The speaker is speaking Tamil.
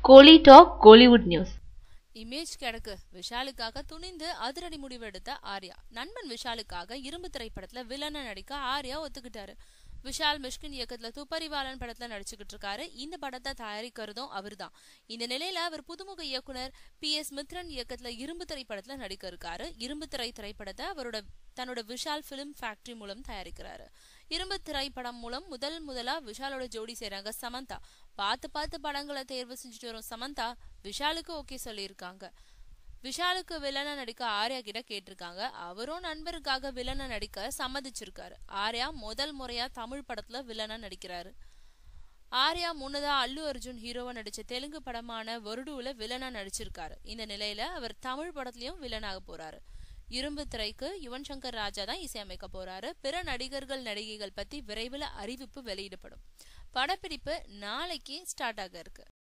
கோலி டாக் கோலிவுட் நியூஸ். இமேஜ் கிடக்கு. விஷாலுக்காக துணிந்து அதிரடி முடிவு எடுத்த ஆர்யா. நண்பன் விஷாலுக்காக இரும்பு திரைப்படத்துல வில்லனா நடிக்க ஆர்யா ஒத்துக்கிட்டாரு. விஷால் மிஷ்கின் இயக்கத்துல துப்பறிவாளன் படத்துல நடிச்சுக்கிட்டு இருக்காரு. இந்த படத்தை தயாரிக்கிறதும் அவர்தான். இந்த நிலையில அவர் புதுமுக இயக்குனர் PS மித்ரன் இயக்கத்துல இரும்பு திரைப்படத்துல நடிக்க இருக்காரு. இரும்பு திரைப்படத்தை தன்னோட விஷால் பிலிம் ஃபேக்டரி மூலம் தயாரிக்கிறாரு. இரும்பு திரைப்படம் மூலம் முதலா விஷாலோட ஜோடி செய்றாங்க சமந்தா. பார்த்து படங்களை தேர்வு செஞ்சுட்டு வரும் சமந்தா விஷாலுக்கு ஓகே சொல்லியிருக்காங்க. விஷாலுக்கு வில்லனா நடிக்க ஆர்யா கிட்ட கேட்டிருக்காங்க. அவரும் நண்பருக்காக வில்லனா நடிக்க சம்மதிச்சிருக்காரு. ஆர்யா முதல் முறையா தமிழ் படத்துல வில்லனா நடிக்கிறாரு. ஆர்யா முன்னதா அல்லு அர்ஜுன் ஹீரோவா நடிச்ச தெலுங்கு படமான வருடுல வில்லனா நடிச்சிருக்காரு. இந்த நிலையில அவர் தமிழ் படத்திலயும் வில்லனாக போறாரு. இரும்பு திரைக்கு யுவன் சங்கர் ராஜா தான் இசையமைக்க போறாரு. பிற நடிகர்கள் நடிகைகள் பத்தி விரைவில் அறிவிப்பு வெளியிடப்படும். படப்பிடிப்பு நாளைக்கு ஸ்டார்ட் ஆக இருக்கு.